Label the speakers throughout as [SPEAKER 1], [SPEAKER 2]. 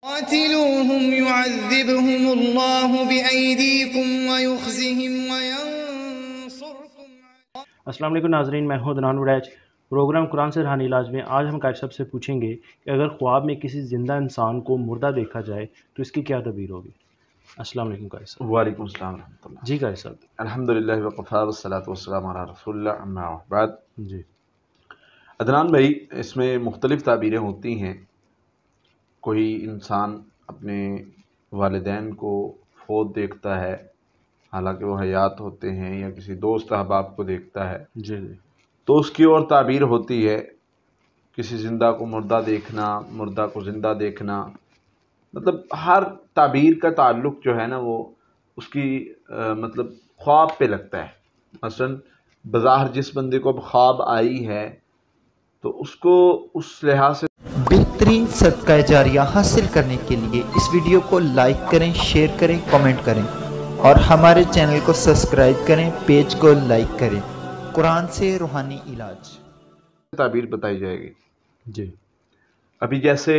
[SPEAKER 1] قاتلوهم يعذبهم الله بأيديكم ويخزهم وينصركم.
[SPEAKER 2] السلام علیکم ناظرین، میں ہوں عدنان وڑیچ۔ پروگرام قرآن سے روحانی علاج میں آج ہم قاری صاحب سے پوچھیں گے کہ اگر خواب میں کسی زندہ انسان کو مردہ دیکھا جائے تو اس کی کیا تعبیر ہوگی۔ السلام علیکم قاری صاحب۔
[SPEAKER 3] وعلیکم السلام ورحمۃ اللہ۔
[SPEAKER 2] جی قاری صاحب۔
[SPEAKER 3] الحمدللہ وقفا والصلاۃ والسلام علی رسول اللہ اما بعد۔
[SPEAKER 2] جی
[SPEAKER 3] عدنان بھائی، اس میں مختلف تعبیریں ہوتی ہیں۔ کوئی انسان اپنے والدین کو فوت دیکھتا ہے حالانکہ وہ حیات ہوتے ہیں، یا کسی دوست احباب کو دیکھتا ہے
[SPEAKER 2] جی جی
[SPEAKER 3] تو اس کی اور تعبیر ہوتی ہے۔ کسی زندہ کو مردہ دیکھنا، مردہ کو زندہ دیکھنا، مطلب ہر تعبیر کا تعلق جو ہے نا وہ اس کی مطلب خواب پہ لگتا ہے۔ مثلا بظاہر جس بندے کو اب خواب آئی ہے تو اس کو اس لحاظ سے
[SPEAKER 4] بہترین صدقہ جاریہ حاصل کرنے کے لیے اس ویڈیو کو لائک کریں، شیئر کریں، کامنٹ کریں اور ہمارے چینل کو سبسکرائب کریں، پیج کو لائک کریں۔ قرآن سے روحانی علاج
[SPEAKER 3] تعبیر بتائی جائے گی۔
[SPEAKER 2] جی
[SPEAKER 3] ابھی جیسے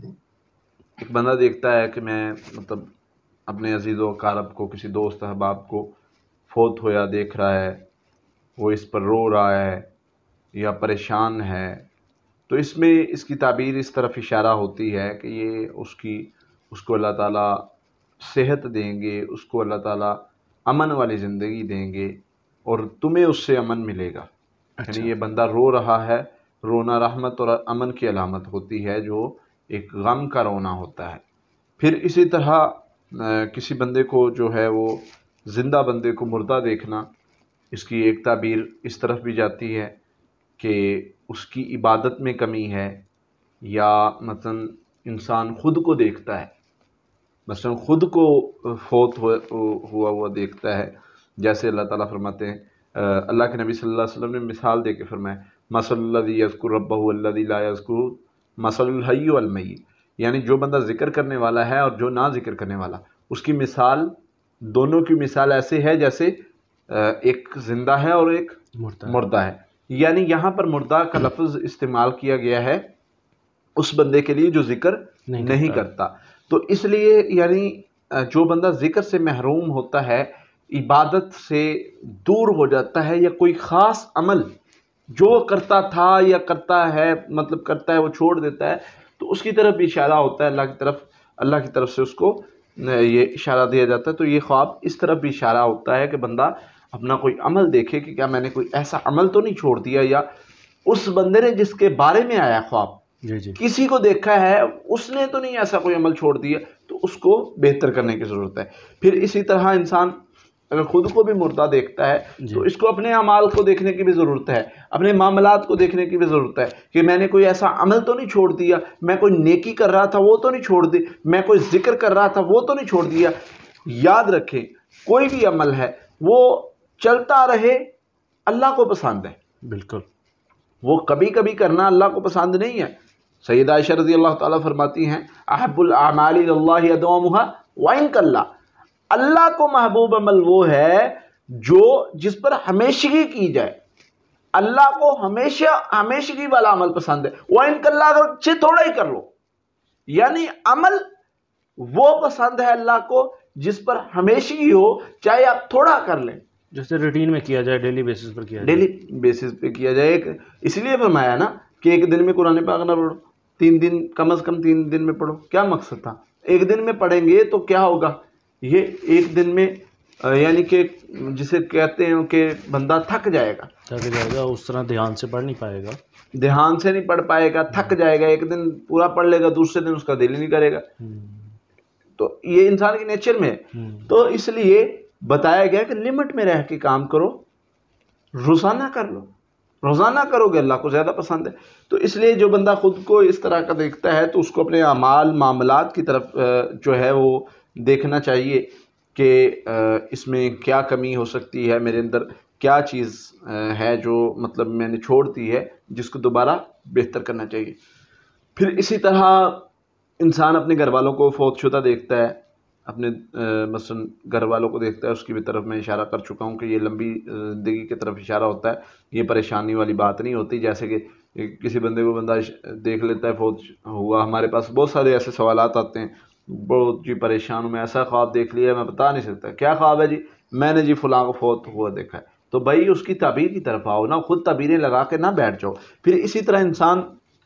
[SPEAKER 3] ایک بندہ دیکھتا ہے کہ میں مطلب اپنے عزیز و اقارب کو، کسی دوست احباب کو فوت ہویا دیکھ رہا ہے، وہ اس پر رو رہا ہے یا پریشان ہے، تو اس میں اس کی تعبیر اس طرف اشارہ ہوتی ہے کہ یہ اس کو اللہ تعالیٰ صحت دیں گے، اس کو اللہ تعالیٰ امن والی زندگی دیں گے اور تمہیں اس سے امن ملے گا۔ یعنی یہ بندہ رو رہا ہے، رونا رحمت اور امن کی علامت ہوتی ہے، جو ایک غم کا رونا ہوتا ہے۔ پھر اسی طرح کسی بندے کو جو ہے وہ زندہ بندے کو مردہ دیکھنا، اس کی ایک تعبیر اس طرف بھی جاتی ہے کہ اس کی عبادت میں کمی ہے، یا مثلا انسان خود کو دیکھتا ہے، مثلا خود کو فوت ہوا دیکھتا ہے۔ جیسے اللہ تعالیٰ فرماتے ہیں، اللہ کے نبی صلی اللہ علیہ وسلم نے مثال دے کے فرمایا، مثل الذی یذکر ربہ والذی لا یذکر مثل الحی والمیت، یعنی جو بندہ ذکر کرنے والا ہے اور جو نہ ذکر کرنے والا، اس کی مثال، دونوں کی مثال ایسے ہے جیسے ایک زندہ ہے اور ایک مردہ ہے۔ یعنی یہاں پر مردہ کا لفظ استعمال کیا گیا ہے اس بندے کے لیے جو ذکر نہیں کرتا۔ تو اس لیے یعنی جو بندہ ذکر سے محروم ہوتا ہے، عبادت سے دور ہو جاتا ہے، یا کوئی خاص عمل جو کرتا تھا یا کرتا ہے مطلب کرتا ہے وہ چھوڑ دیتا ہے، تو اس کی طرف بھی اشارہ ہوتا ہے، اللہ کی طرف سے اس کو یہ اشارہ دیا جاتا ہے۔ تو یہ خواب اس طرف بھی اشارہ ہوتا ہے کہ بندہ اپنا کوئی عمل دیکھے کہ کیا میں نے کوئی ایسا عمل تو نہیں چھوڑ دیا، یا اس بندے نے جس کے بارے میں آیا خواب کسی کو دیکھا ہے اس نے تو نہیں ایسا کوئی عمل چھوڑ دیا، تو اس کو بہتر کرنے کی ضرورت ہے۔ پھر اسی طرح انسان اگر خود کو بھی مردہ دیکھتا ہے تو اس کو اپنے اعمال کو دیکھنے کی بھی ضرورت ہے، اپنے معاملات کو دیکھنے کی بھی ضرورت ہے کہ میں نے کوئی ایسا عمل تو نہیں چھوڑ دیا، میں کوئی نیکی کر رہا تھا وہ تو نہیں چھوڑ دی، میں کوئی ذکر کر رہا تھا وہ تو نہیں چھوڑ دیا۔ یاد رکھیں، کوئی بھی عمل ہے وہ چلتا رہے اللہ کو پسند ہے،
[SPEAKER 2] بالکل،
[SPEAKER 3] وہ کبھی کبھی کرنا اللہ کو پسند نہیں ہے۔ سیدہ عائشہ رضی اللہ تعالیٰ فرماتی ہیں، احب الاعمال اللہ ادومها وان قل، اللہ کو محبوب عمل وہ ہے جو جس پر ہمیشگی کی جائے۔ اللہ کو ہمیشگی والا عمل پسند ہے، وان قل، اگر تھوڑا ہی کر لو، یعنی عمل وہ پسند ہے اللہ کو جس پر ہمیشگی ہو، چاہے آپ تھوڑا کر لیں،
[SPEAKER 2] جیسے روٹین میں کیا جائے، ڈیلی بیسس پر کیا جائے،
[SPEAKER 3] ڈیلی بیسس پہ کیا جائے۔ اس لیے فرمایا نا کہ ایک دن میں قرآن پاک نہ پڑھو، 3 دن کم از کم 3 دن میں پڑھو۔ کیا مقصد تھا؟ ایک دن میں پڑھیں گے تو کیا ہوگا، یہ ایک دن میں یعنی کہ جسے کہتے ہیں کہ بندہ تھک جائے گا،
[SPEAKER 2] اس طرح دھیان سے پڑھ نہیں پائے گا،
[SPEAKER 3] دھیان سے نہیں پڑھ پائے گا، تھک جائے گا۔ ایک دن پورا پڑھ لے گا، دوسرے دن اس کا دل ہی نہیں کرے گا۔ تو یہ انسان کے نیچر میں ہے۔ تو اس لیے بتایا گیا کہ لمٹ میں رہ کے کام کرو، روزانہ کر لو، روزانہ کرو گے اللہ کو زیادہ پسند ہے۔ تو اس لیے جو بندہ خود کو اس طرح کا دیکھتا ہے تو اس کو اپنے اعمال معاملات کی طرف جو ہے وہ دیکھنا چاہیے کہ اس میں کیا کمی ہو سکتی ہے، میرے اندر کیا چیز ہے جو مطلب میں نے چھوڑ دی ہے، جس کو دوبارہ بہتر کرنا چاہیے۔ پھر اسی طرح انسان اپنے گھر والوں کو فوت شدہ دیکھتا ہے، اپنے مثلا گھر والوں کو دیکھتا ہے، اس کی بھی طرف میں اشارہ کر چکا ہوں کہ یہ لمبی زندگی کی طرف اشارہ ہوتا ہے، یہ پریشانی والی بات نہیں ہوتی۔ جیسے کہ کسی بندے کو بندہ دیکھ لیتا ہے فوت ہوا. ہمارے پاس بہت سارے ایسے سوالات آتے ہیں، بہت جی پریشان ہوں، میں ایسا خواب دیکھ لیا میں بتا نہیں سکتا. کیا خواب ہے جی؟ میں نے جی فلاں کو فوت ہوا دیکھا ہے. تو بھائی اس کی تعبیر کی طرف آؤ نا، خود تعبیریں لگا کے نہ بیٹھ جاؤ. پھر اسی طرح انسان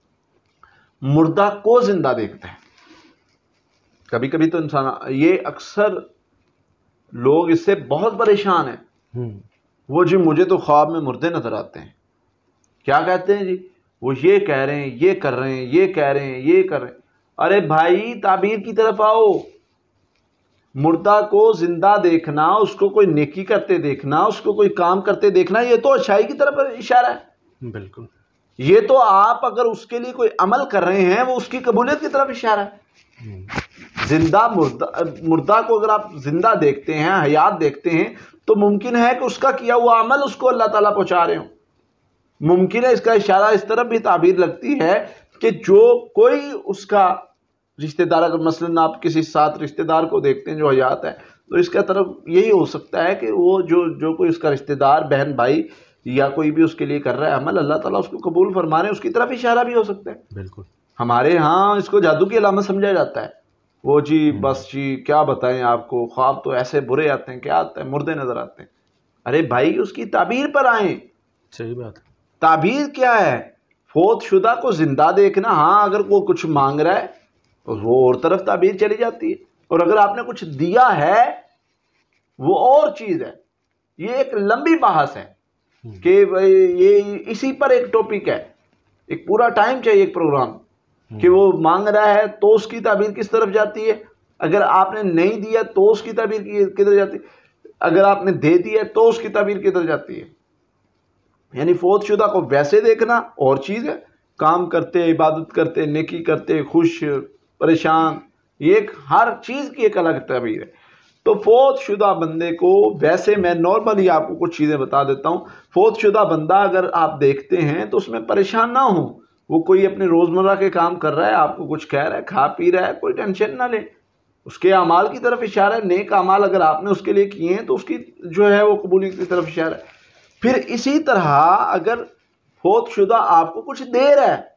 [SPEAKER 3] مردہ کو زندہ دیکھتا ہے. کبھی کبھی تو انسان یہ اکثر لوگ اس سے بہت پریشان ہیں. وہ جی مجھے تو خواب میں مردے نظر آتے ہیں. کیا کہتے ہیں جی؟ وہ یہ کہہ رہے ہیں، یہ کر رہے ہیں، یہ کہہ رہے ہیں، یہ کر رہے ہیں. ارے بھائی تعبیر کی طرف آؤ. مردہ کو زندہ دیکھنا، اس کو کوئی نیکی کرتے دیکھنا، اس کو کوئی کام کرتے دیکھنا، یہ تو اچھائی کی طرف اشارہ ہے.
[SPEAKER 2] بالکل.
[SPEAKER 3] یہ تو آپ اگر اس کے لیے کوئی عمل کر رہے ہیں وہ اس کی قبولیت کی طرف اشارہ ہے. زندہ مردہ کو اگر آپ زندہ دیکھتے ہیں، حیات دیکھتے ہیں، تو ممکن ہے کہ اس کا کیا ہوا عمل اس کو اللہ تعالیٰ پہنچا رہے ہوں. ممکن ہے اس کا اشارہ اس طرف بھی تعبیر لگتی ہے کہ جو کوئی اس کا رشتہ دار، اگر مثلاً آپ کسی ساتھ رشتہ دار کو دیکھتے ہیں جو حیات ہے، تو اس کا طرف یہی ہو سکتا ہے کہ وہ جو کوئی اس کا رشتہ دار، بہن بھائی یا کوئی بھی اس کے لیے کر رہا ہے عمل، اللہ تعالیٰ اس کو قبول فرما رہے ہیں، اس کی طرف اشارہ بھی ہو سکتا ہے.
[SPEAKER 2] بالکل.
[SPEAKER 3] ہمارے ہاں اس کو جادو کی علامت سمجھا جاتا ہے. وہ جی بس جی کیا بتائیں آپ کو، خواب تو ایسے برے آتے ہیں، کیا آتا ہے، مردے نظر آتے ہیں. ارے بھائی اس کی تعبیر پر آئیں.
[SPEAKER 2] صحیح بات ہے.
[SPEAKER 3] تعبیر کیا ہے؟ فوت شدہ کو زندہ دیکھنا. ہاں اگر وہ کچھ مانگ رہا ہے تو وہ اور طرف تعبیر چلی جاتی ہے، اور اگر آپ نے کچھ دیا ہے وہ اور چیز ہے. یہ ایک لمبی بحث ہے کہ یہ اسی پر ایک ٹاپک ہے، ایک پورا ٹائم چاہیے ایک پروگرام، کہ وہ مانگ رہا ہے تو اس کی تعبیر کس طرف جاتی ہے، اگر آپ نے نہیں دیا تو اس کی تعبیر کدھر جاتی ہے، اگر آپ نے دے دیا تو اس کی تعبیر کدھر جاتی ہے. یعنی فوت شدہ کو ویسے دیکھنا اور چیز ہے، کام کرتے، عبادت کرتے، نیکی کرتے، خوش، پریشان، یہ ایک ہر چیز کی ایک الگ تعبیر ہے. تو فوت شدہ بندے کو ویسے میں نارملی آپ کو کچھ چیزیں بتا دیتا ہوں. فوت شدہ بندہ اگر آپ دیکھتے ہیں تو اس میں پریشان نہ ہوں. وہ کوئی اپنے روزمرہ کے کام کر رہا ہے، آپ کو کچھ کہہ رہا ہے، کھا پی رہا ہے، کوئی ٹینشن نہ لیں. اس کے اعمال کی طرف اشارہ ہے. نیک اعمال اگر آپ نے اس کے لیے کیے ہیں تو اس کی جو ہے وہ قبولیت کی طرف اشارہ ہے. پھر اسی طرح اگر فوت شدہ آپ کو کچھ دے رہا ہے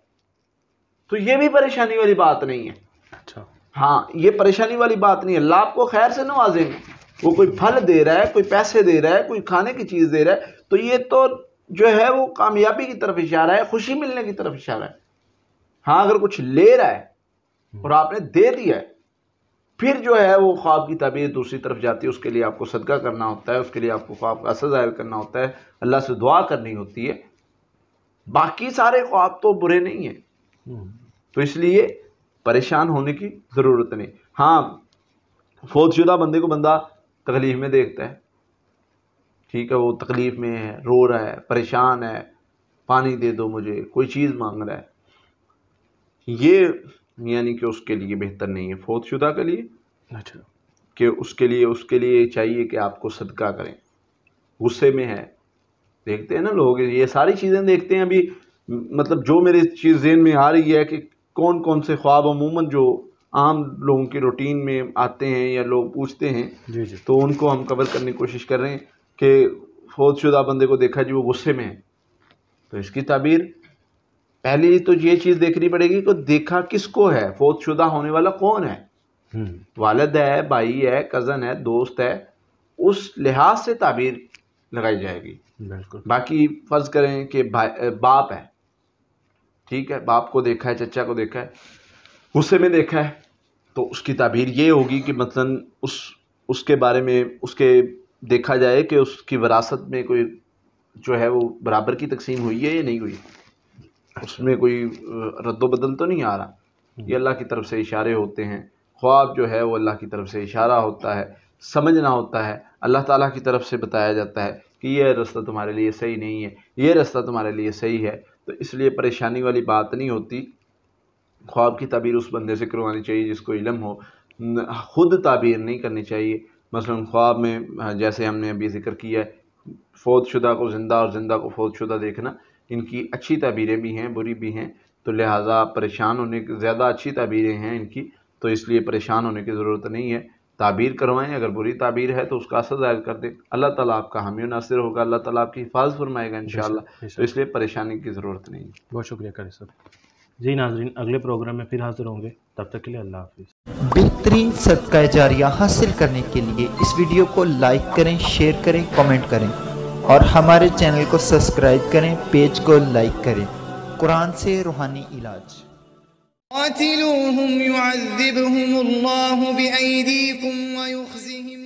[SPEAKER 3] تو یہ بھی پریشانی والی بات نہیں ہے.
[SPEAKER 2] اچھا.
[SPEAKER 3] ہاں یہ پریشانی والی بات نہیں ہے. اللہ آپ کو خیر سے نوازیں گے. وہ کوئی پھل دے رہا ہے، کوئی پیسے دے رہا ہے، کوئی کھانے کی چیز دے رہا ہے، تو یہ تو جو ہے وہ کامیابی کی طرف اشارہ ہے، خوشی ملنے کی طرف اشارہ ہے. ہاں اگر کچھ لے رہا ہے اور آپ نے دے دیا ہے، پھر جو ہے وہ خواب کی تعبیر دوسری طرف جاتی ہے. اس کے لیے آپ کو صدقہ کرنا ہوتا ہے، اس کے لیے آپ کو خواب کا اثر ظاہر کرنا ہوتا ہے، اللہ سے دعا کرنی ہوتی ہے. باقی سارے خواب تو برے نہیں ہیں، تو اس لیے پریشان ہونے کی ضرورت نہیں. ہاں فوت شدہ بندے کو بندہ تکلیف میں دیکھتا ہے، ٹھیک ہے، وہ تکلیف میں ہے، رو رہا ہے، پریشان ہے، پانی دے دو مجھے، کوئی چیز مانگ رہا ہے. یہ یعنی کہ اس کے لیے بہتر نہیں ہے فوت شدہ کے لیے.
[SPEAKER 2] اچھا.
[SPEAKER 3] کہ اس کے لیے چاہیے کہ آپ کو صدقہ کریں. غصے میں ہے، دیکھتے ہیں نا لوگ یہ ساری چیزیں دیکھتے ہیں. ابھی مطلب جو میرے چیز ذہن میں آ رہی ہے کہ کون کون سے خواب عموماً جو عام لوگوں کی روٹین میں آتے ہیں یا لوگ پوچھتے ہیں،
[SPEAKER 2] جی جی.
[SPEAKER 3] تو ان کو ہم کور کرنے کی کوشش کر رہے ہیں. کہ فوت شدہ بندے کو دیکھا جی وہ غصے میں ہے، تو اس کی تعبیر پہلی تو یہ چیز دیکھنی پڑے گی کہ دیکھا کس کو ہے، فوت شدہ ہونے والا کون ہے. والد ہے، بھائی ہے، کزن ہے، دوست ہے، اس لحاظ سے تعبیر لگائی جائے گی.
[SPEAKER 2] بالکل.
[SPEAKER 3] باقی فرض کریں کہ باپ ہے، ٹھیک ہے، باپ کو دیکھا ہے، چچا کو دیکھا ہے، غصے میں دیکھا ہے، تو اس کی تعبیر یہ ہوگی کہ مثلاً اس کے بارے میں اس کے دیکھا جائے کہ اس کی وراثت میں کوئی جو ہے وہ برابر کی تقسیم ہوئی ہے یا نہیں ہوئی، اس میں کوئی رد و بدل تو نہیں آ رہا. یہ اللہ کی طرف سے اشارے ہوتے ہیں. خواب جو ہے وہ اللہ کی طرف سے اشارہ ہوتا ہے، سمجھنا ہوتا ہے. اللہ تعالیٰ کی طرف سے بتایا جاتا ہے کہ یہ رستہ تمہارے لیے صحیح نہیں ہے، یہ رستہ تمہارے لیے صحیح ہے. تو اس لیے پریشانی والی بات نہیں ہوتی. خواب کی تعبیر اس بندے سے کروانی چاہیے جس کو علم ہو، خود تعبیر نہیں کرنی چاہیے. مثلاً خواب میں جیسے ہم نے ابھی ذکر کیا ہے، فوت شدہ کو زندہ اور زندہ کو فوت شدہ دیکھنا، ان کی اچھی تعبیریں بھی ہیں، بری بھی ہیں. تو لہٰذا پریشان ہونے کی زیادہ اچھی تعبیریں ہیں ان کی، تو اس لیے پریشان ہونے کی ضرورت نہیں ہے. تعبیر کروائیں، اگر بری تعبیر ہے تو اس کا اثر ظاہر کر دیں، اللہ تعالیٰ آپ کا حامی و ناصر ہوگا، اللہ تعالیٰ آپ کی حفاظت فرمائے گا انشاءاللہ، تو اس لیے پریشانی کی ضرورت نہیں۔
[SPEAKER 2] بہت شکریہ قاری صاحب۔ جی ناظرین، اگلے پروگرام میں پھر حاضر ہوں گے، تب تک کے لیے اللہ حافظ۔
[SPEAKER 4] بہترین صدقہ جاریہ حاصل کرنے کے لیے اس ویڈیو کو لائک کریں، شیئر کریں، کمنٹ کریں اور ہمارے چینل کو سبسکرائب کریں، پیج کو لائک کریں۔ قرآن سے روحانی علاج۔
[SPEAKER 1] قاتلوهم يعذبهم الله بأيديكم ويخزهم